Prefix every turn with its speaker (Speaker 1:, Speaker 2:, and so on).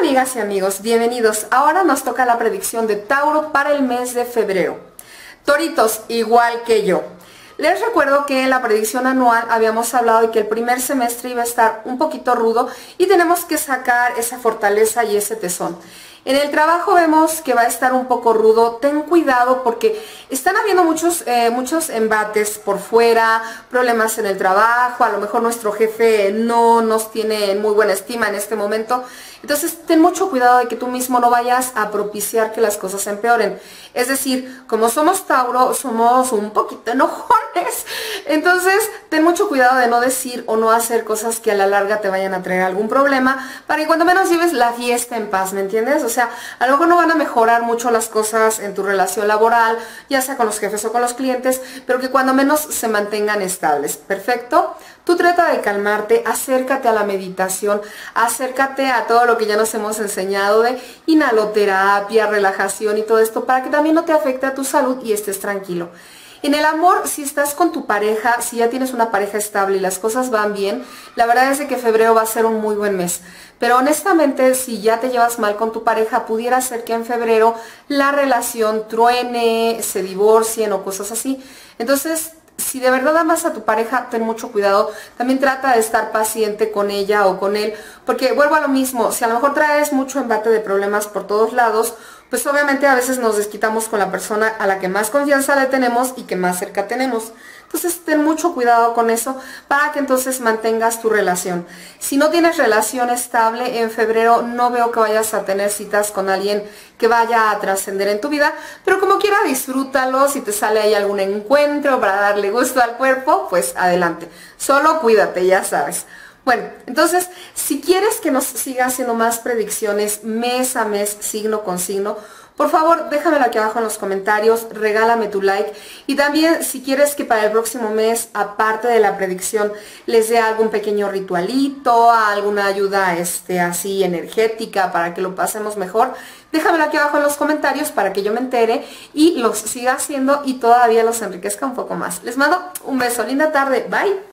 Speaker 1: amigas y amigos, bienvenidos. Ahora nos toca la predicción de Tauro para el mes de febrero. Toritos, igual que yo. Les recuerdo que en la predicción anual habíamos hablado de que el primer semestre iba a estar un poquito rudo y tenemos que sacar esa fortaleza y ese tesón. En el trabajo vemos que va a estar un poco rudo. Ten cuidado porque están habiendo muchos embates por fuera, problemas en el trabajo, a lo mejor nuestro jefe no nos tiene en muy buena estima en este momento. Entonces ten mucho cuidado de que tú mismo no vayas a propiciar que las cosas empeoren. Es decir, como somos Tauro, somos un poquito enojones. Entonces ten mucho cuidado de no decir o no hacer cosas que a la larga te vayan a traer algún problema, para que cuando menos lleves la fiesta en paz, ¿me entiendes? O sea, a lo mejor no van a mejorar mucho las cosas en tu relación laboral, ya sea con los jefes o con los clientes, pero que cuando menos se mantengan estables. ¿Perfecto? Tú trata de calmarte, acércate a la meditación, acércate a todo lo que ya nos hemos enseñado de inhaloterapia, relajación y todo esto, para que también no te afecte a tu salud y estés tranquilo. En el amor, si estás con tu pareja, si ya tienes una pareja estable y las cosas van bien, la verdad es de que febrero va a ser un muy buen mes. Pero honestamente, si ya te llevas mal con tu pareja, pudiera ser que en febrero la relación truene, se divorcien o cosas así. Entonces, si de verdad amas a tu pareja, ten mucho cuidado. También trata de estar paciente con ella o con él, porque vuelvo a lo mismo, si a lo mejor traes mucho embate de problemas por todos lados, pues obviamente a veces nos desquitamos con la persona a la que más confianza le tenemos y que más cerca tenemos. Entonces ten mucho cuidado con eso para que entonces mantengas tu relación. Si no tienes relación estable en febrero, no veo que vayas a tener citas con alguien que vaya a trascender en tu vida, pero como quiera disfrútalo. Si te sale ahí algún encuentro para darle gusto al cuerpo, pues adelante. Solo cuídate, ya sabes. Bueno, entonces, si quieres que nos siga haciendo más predicciones mes a mes, signo con signo, por favor, déjamelo aquí abajo en los comentarios, regálame tu like. Y también, si quieres que para el próximo mes, aparte de la predicción, les dé algún pequeño ritualito, alguna ayuda así energética para que lo pasemos mejor, déjamelo aquí abajo en los comentarios para que yo me entere y los siga haciendo y todavía los enriquezca un poco más. Les mando un beso, linda tarde, bye.